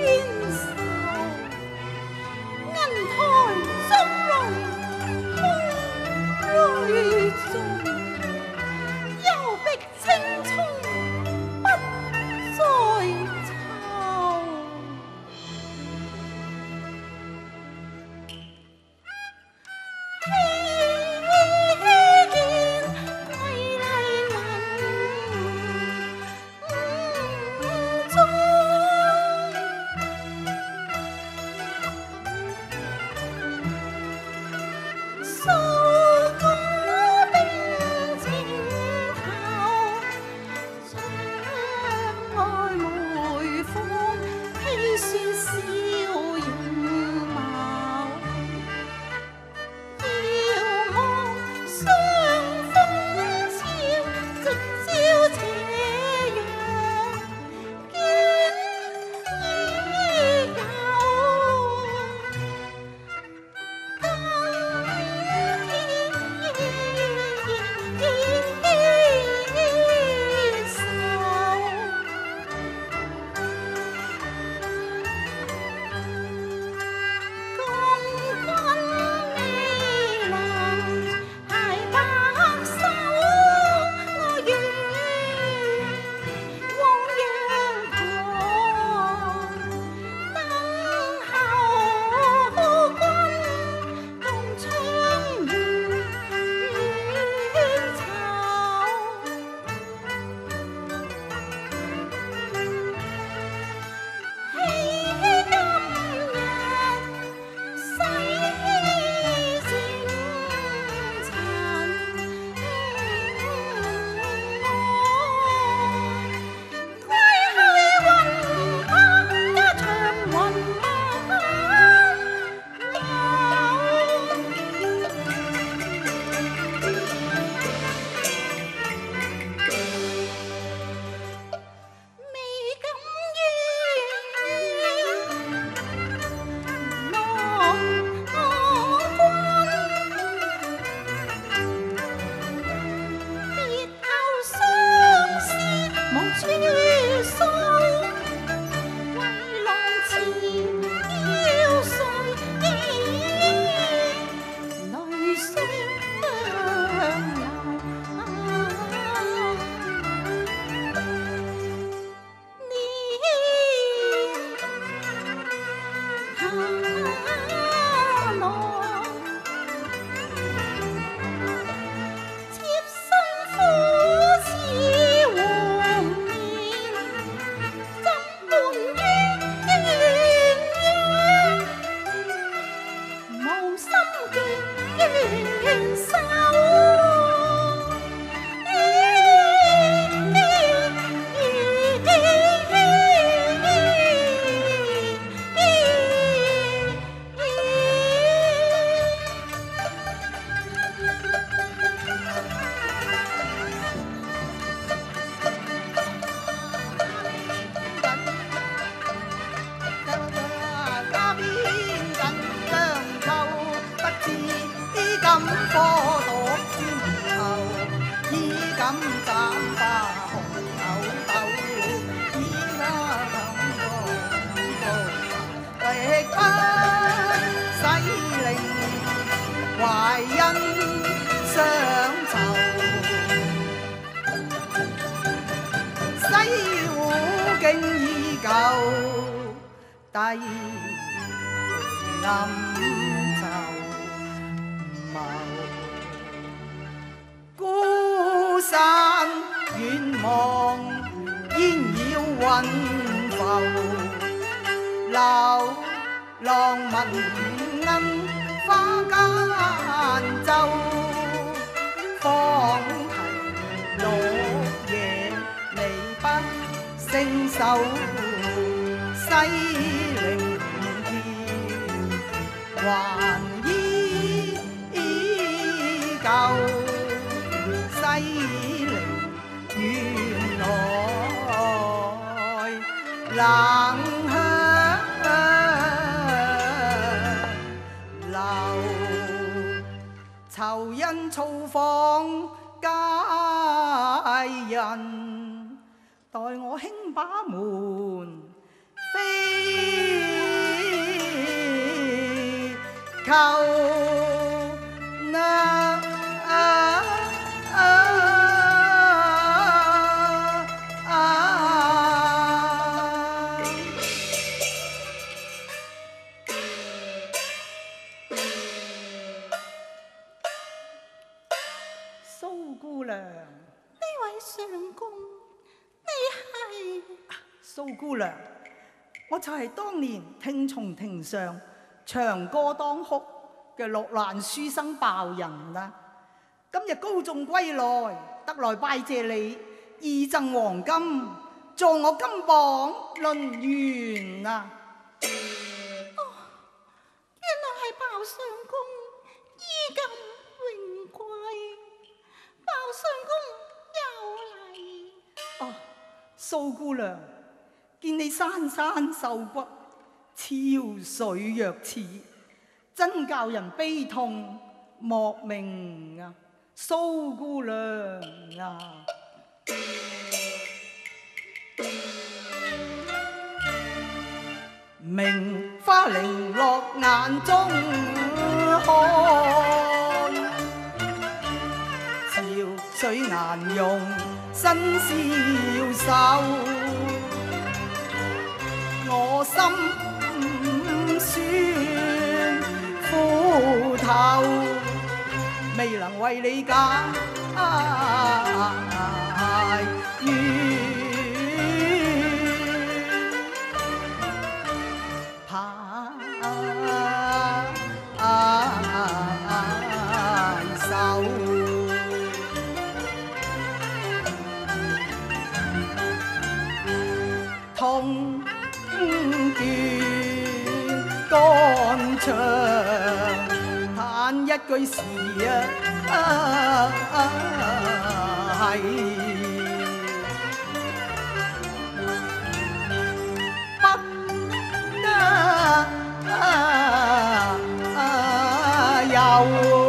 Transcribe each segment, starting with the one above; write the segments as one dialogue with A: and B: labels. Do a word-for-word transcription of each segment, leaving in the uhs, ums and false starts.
A: 低暗就謀，孤山遠望煙繞雲浮，流浪問銀花間奏，方提綠野離不勝愁。西陵見還依舊，西陵原來冷香流，囚人造訪佳人，待我輕把門飛。 求那啊啊啊苏姑娘，
B: 呢位相公，你係
A: 苏姑娘，我就係當年聽從庭上長歌當哭嘅落難書生鮑人啦。今日高中歸來，得來拜謝你，義贈黃金，助我金榜論元啊！
B: 哦，原來係鮑相公衣錦榮貴，鮑相公又嚟。
A: 哦，蘇姑娘，見你珊珊瘦骨，憔悴若齒，真教人悲痛莫名啊！蘇姑娘啊，名花零落眼中看，憔悴顏容身消瘦，我心酸苦透。未能為你解冤，排愁。痛斷肝腸，嘆一句是啊係不得有。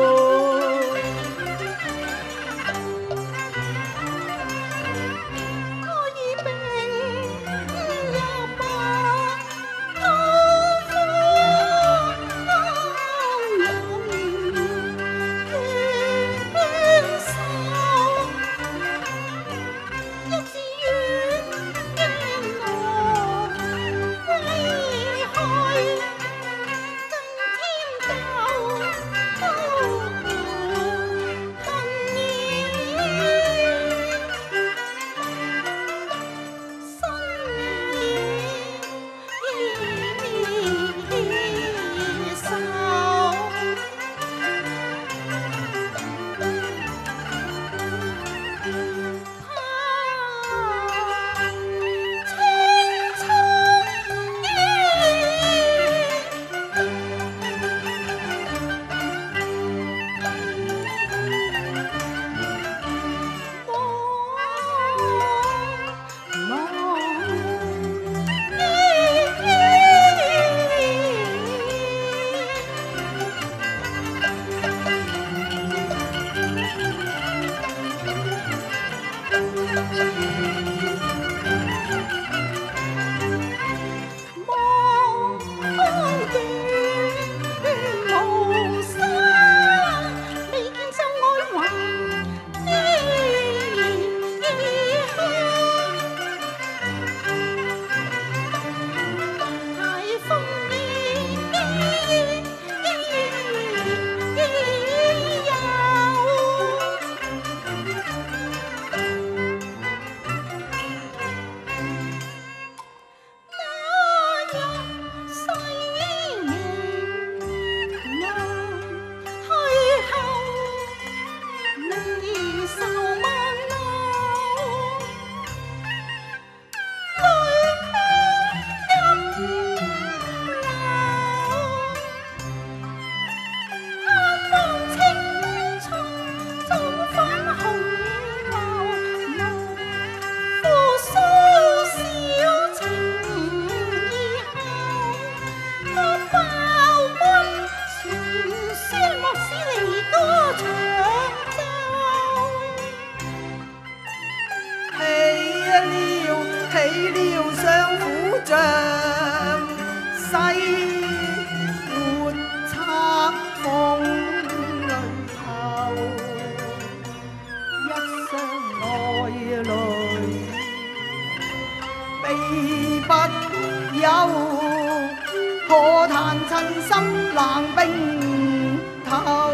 A: 但親心冷冰透。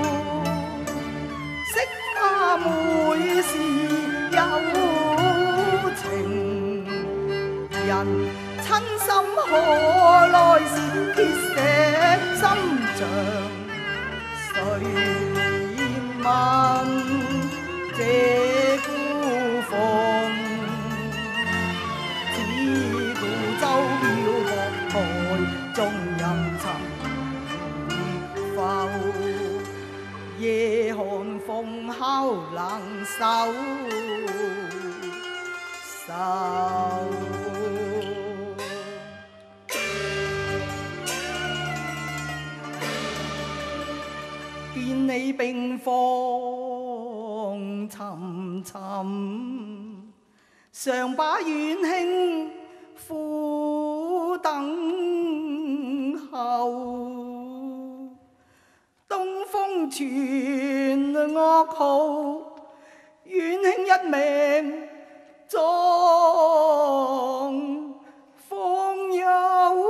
A: 惜花每時有情人，親心何來是鐵石心腸？誰問這孤鳳？只顧舟漂泊海中任尋浮，夜寒風烤冷手手。見你冰放沉沉，常把遠輕苦等候。東風傳噩耗，遠輕一命葬方休。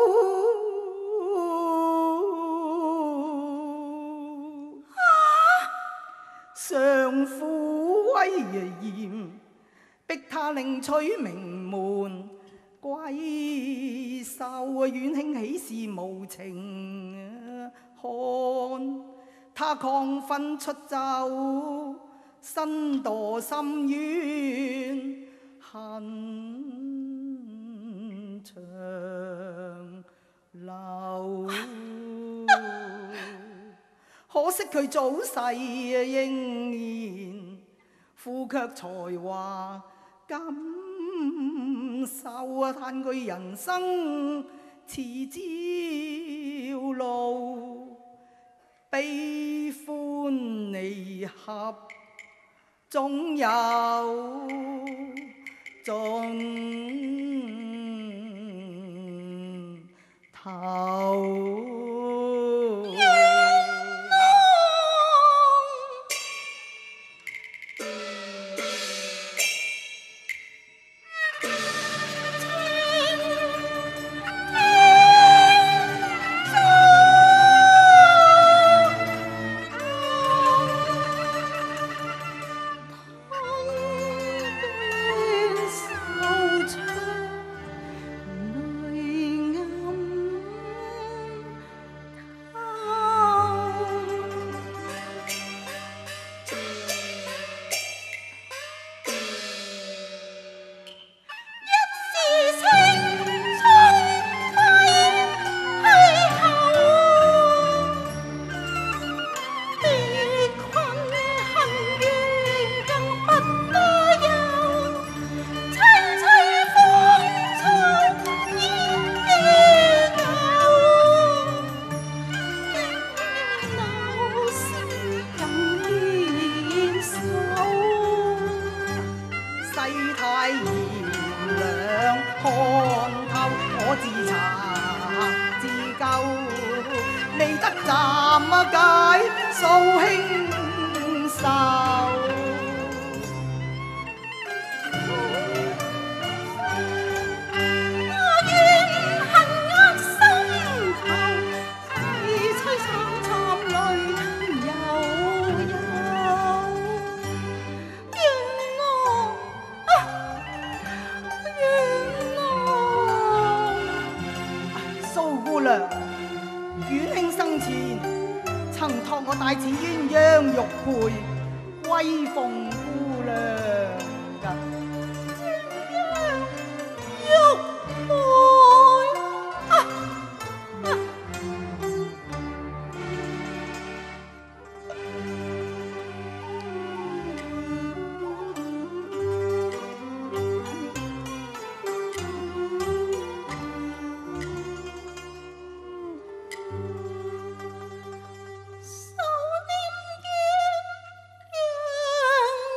A: 上父威嚴，逼他另娶名門閨秀。遠輕豈是無情看？他亢奮出走，身墮深淵恨長流。可惜佢早逝英年，富卻才華感受啊！嘆佢人生似朝露，悲歡離合總有盡頭。遠兄生前曾託我帶此鴛鴦玉佩威奉姑娘㗎。
B: 玉佩啊啊手念鴛鴦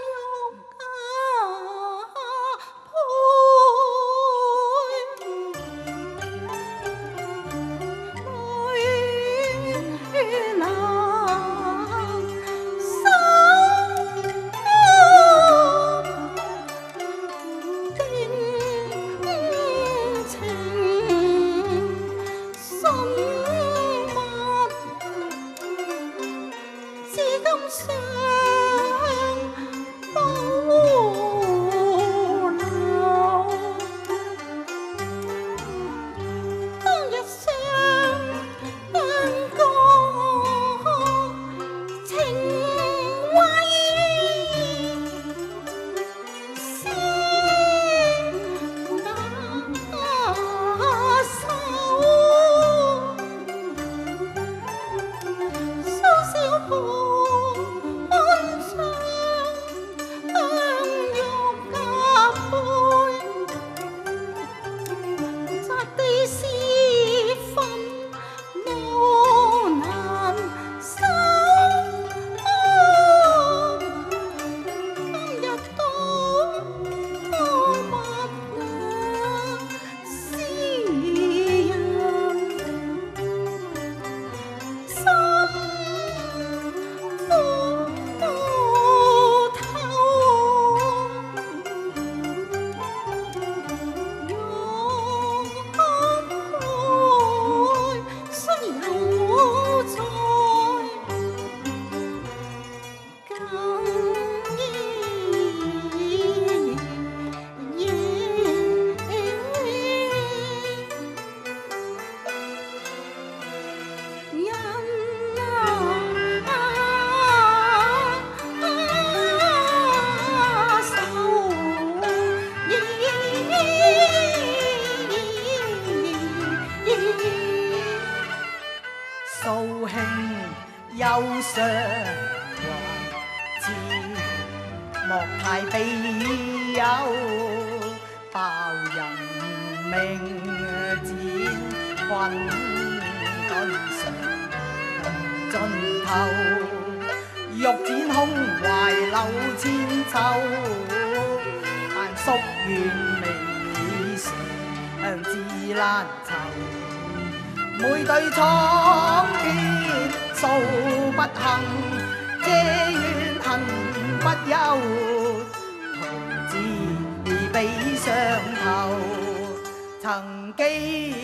A: 掃興憂傷懷志，莫太悲憂，報人命展困頓上盡頭，欲展胸懷柳千秋，但夙願未嘗自難酬。每對蒼天訴不幸，借怨恨不休，徒自悲傷頭，曾記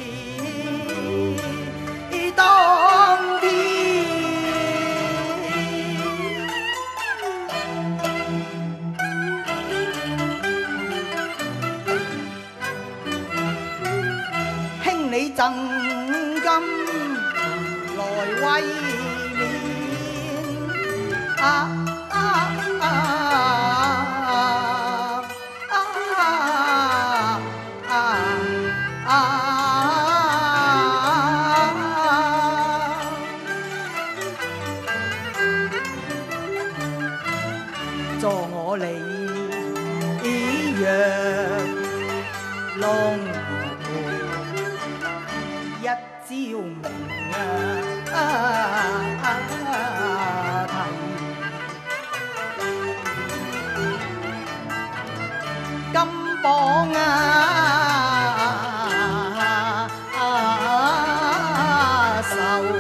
A: 當天。兄你贈金來慰勉，啊啊啊啊啊啊！助我離陽龍一朝明啊！提金榜啊！愁。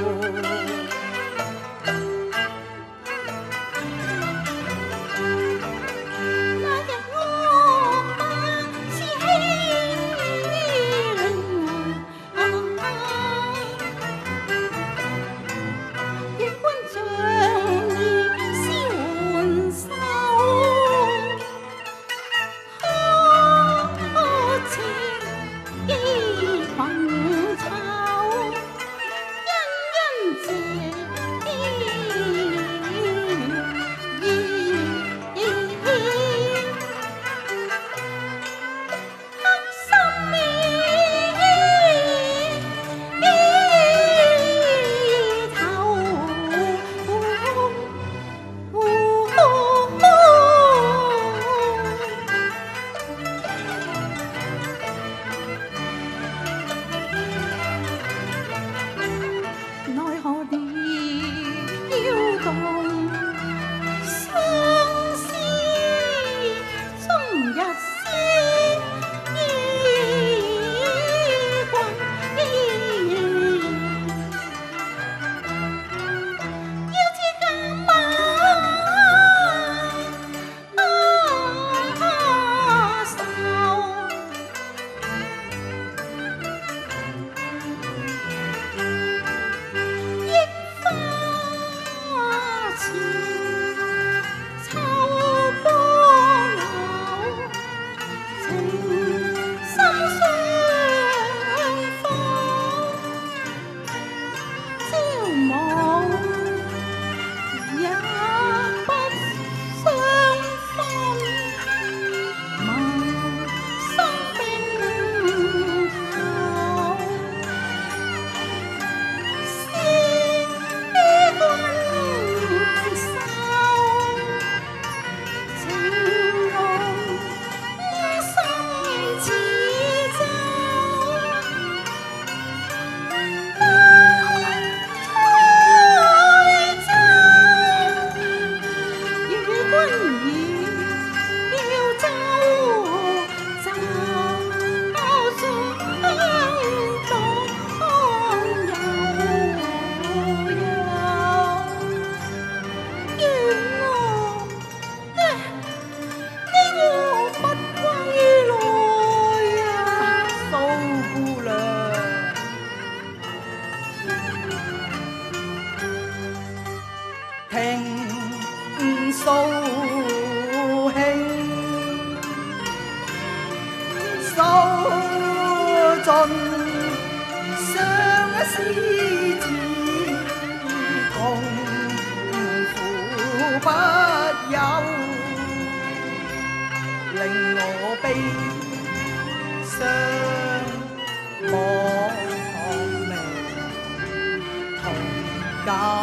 A: 感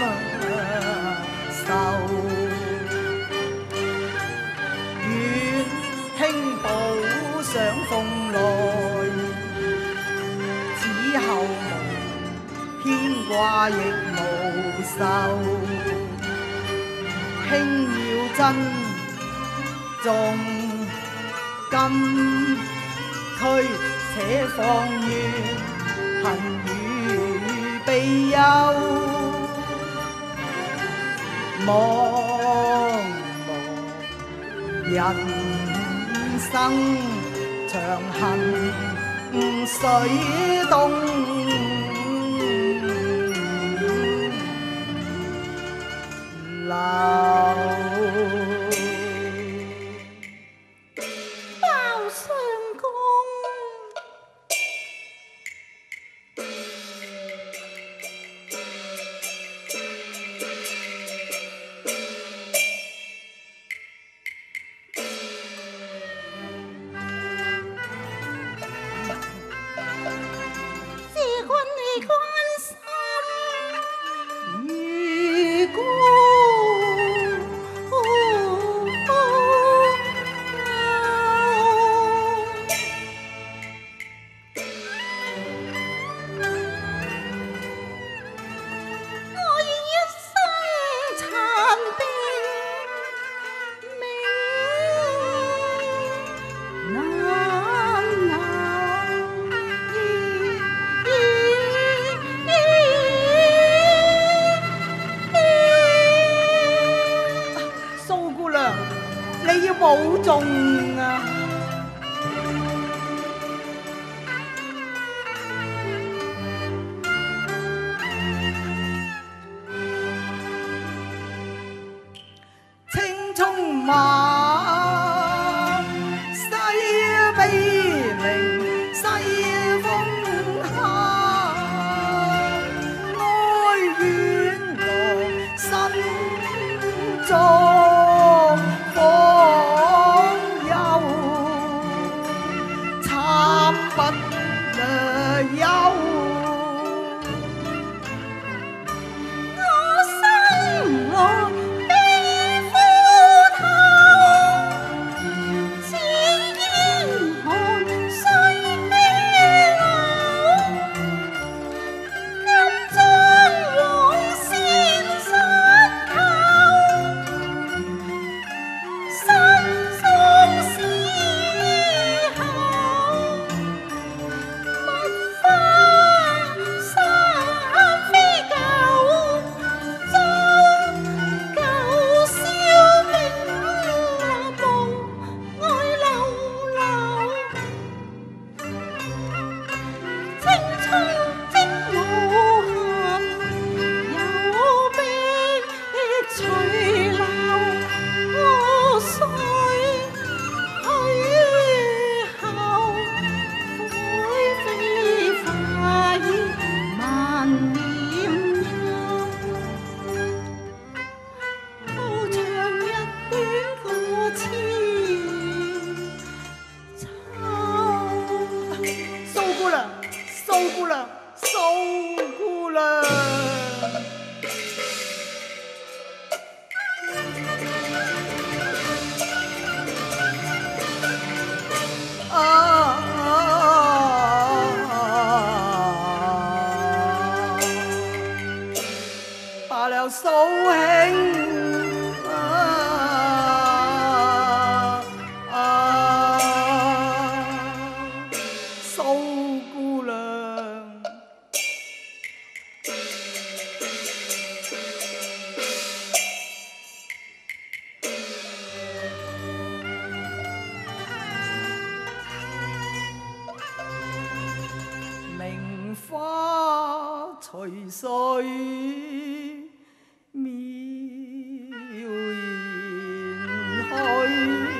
A: 受。願兄補上風來，此後無牽掛亦無愁。兄要珍重金區，且放於恨與悲憂。茫茫人生長行水東流。
B: 包相公，謝君你關心。
A: 如果
B: 我願一生殘病命難留，
A: 蘇姑娘，你要保重啊！青蔥馬，西悲鳴，西風下，哀怨郎身作訪憂，慘不略休。
B: 我心內悲苦透，此英雄須悲流。今將往事失透，心中思後，蜜花散飛舊，將舊笑名無愛流流。青葱精無痕，有悲隨流。我雖去後，灰飛花煙萬念憂。好長日短過千秋。
A: 蘇姑娘，蘇姑娘，蘇姑娘。啊！罷了，蘇兄啊啊！蘇姑娘。名花隨水渺然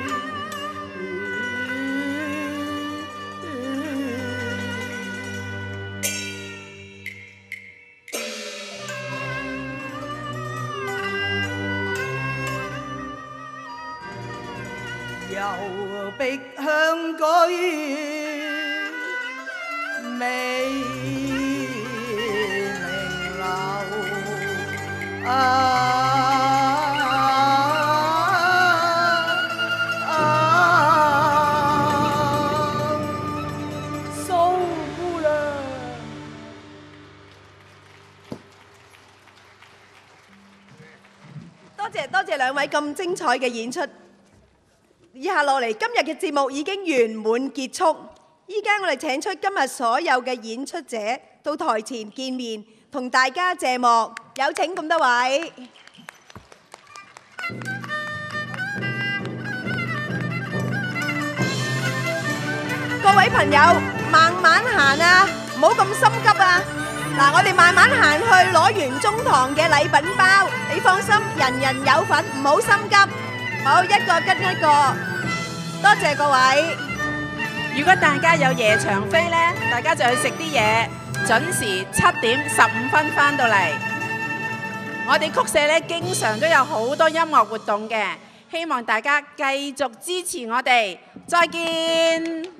A: 去，又碧香居。美名流。
C: 謝多謝兩位咁精彩嘅演出。以下落嚟，今日嘅節目已經圓滿結束。依家我哋請出今日所有嘅演出者到台前見面，同大家謝幕。有請咁多位。各位朋友，慢慢行啊，唔好咁心急啊！嗱，我哋慢慢行去攞完中堂嘅禮品包，你放心，人人有份，唔好心急。好，一個跟一個，多謝各位。
D: 如果大家有夜場飛呢，大家就去食啲嘢，準時七點十五分返到嚟。我哋曲社呢，經常都有好多音樂活動嘅，希望大家繼續支持我哋。再見。